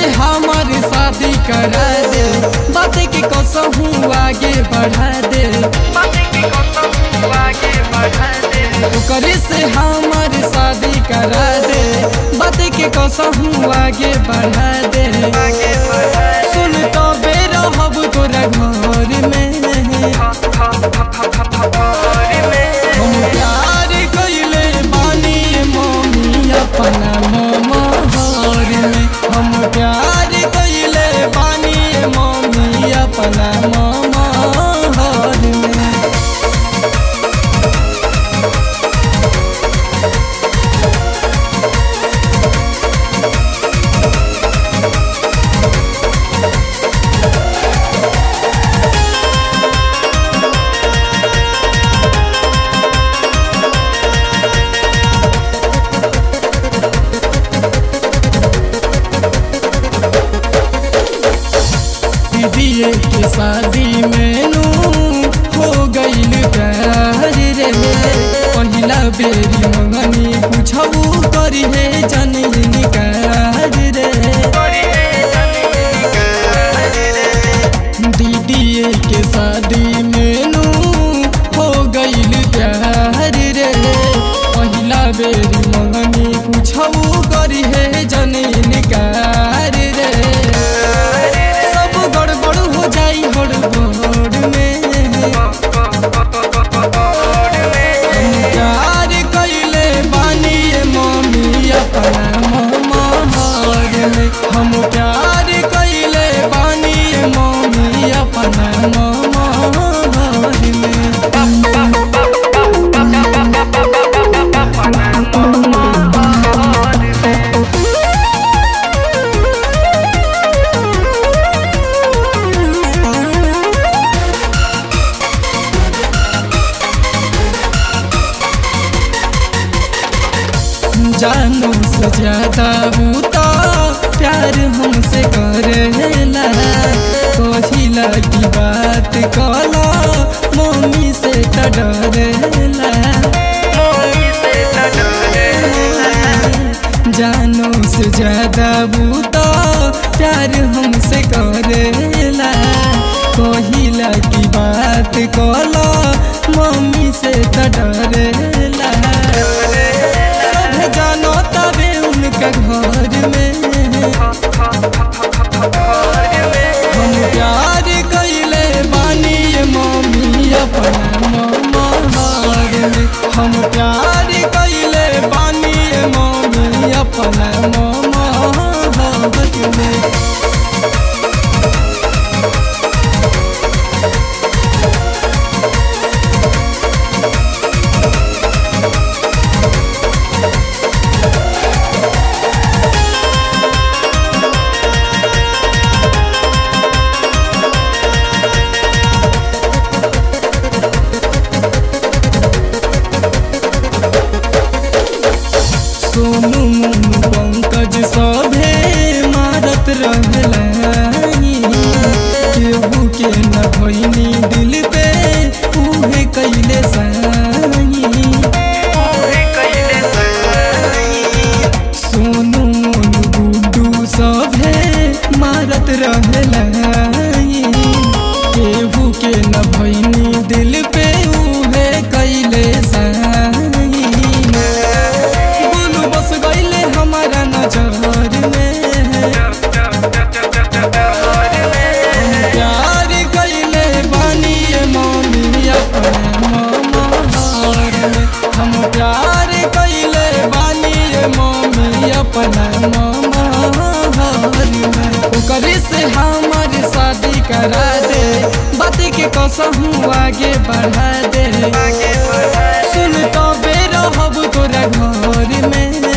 हमारी शादी करा दे, बात के कसहूँ आगे बढ़ा दे, ओकरे से हमारी शादी करा दे, बात के कसहूँ आगे बढ़ा दे। सुन तो बेरा हब तोरा घर में हम प्यार कइले बानी मम्मी अपना मोहर में, हम प्यार कइले बानी मम्मी अपना मोहर में। दीदी के शादी में हो गईल प्यार रे, पहिला बेरी मंगनी पूछबू करी है जनकार रे। दीदी के शादी में हो गईल प्यार रे, पहिला बेरी मंगनी पूछबू करी है जनकार रे। गड़बड़ हो जाई हड़बड़ में हम प्यार कइले बानी मम्मी अपना मोहर में, हम प्यार कइले बानी मम्मी अपना मोहर में। जानू से ज्यादा बूता प्यार हमसे करेला, कहिला की बात कला मम्मी से डरेला। जानू से ज्यादा बूता प्यार हमसे करेला, कहिला की बात कला मम्मी से डरेला। जानो तबे उनके घर में हम प्यार कइले बानी मम्मी अपना मोहर में, हम प्यार कइले बानी मम्मी अपना मोहर में। सोनू मोनू पंकज सभे मारत रहलाई, केहू के न भइनी दिल पे उहे कइले साई। सोनू मोनू गुड्डू सभे मारत रहलाई, केहू के न भइनी दिल पे उहे कइले साई। बस गईले हमारा नजर में हम प्यार कइले बानी मम्मी अपना मोहर में, हम प्यार कइले बानी मम्मी अपना मोहर में। ओकरे से हमारी शादी करा दे, बात के कसहूँ आगे बढ़ा दे। सुन तो बेरा हब तोरा घर में